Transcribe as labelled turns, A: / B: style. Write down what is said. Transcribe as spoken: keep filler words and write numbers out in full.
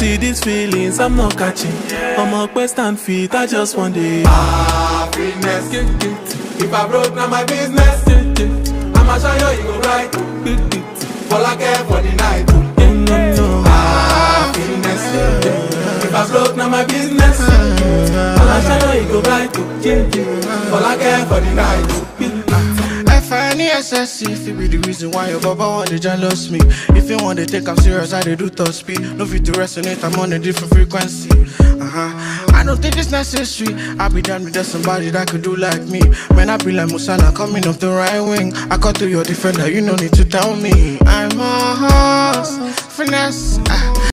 A: See these feelings, I'm not catching. I'm up west and feet, I just want it.
B: Happiness. If I broke, now my business. I'ma show you, you go right. All I care for the night. Happiness. If I broke, now my business. I'ma show you, you go right. All I care for the night.
C: F I N E S S C, if it be the reason why your baba want to jealous me. If you want to take I'm serious, I they do top speed. No fit to resonate, I'm on a different frequency. Uh-huh. I don't think it's necessary. I be done with somebody that could do like me. Man, I be like Musala coming off the right wing. I cut to your defender, you no need to tell me. I'm a horse, finesse. Uh.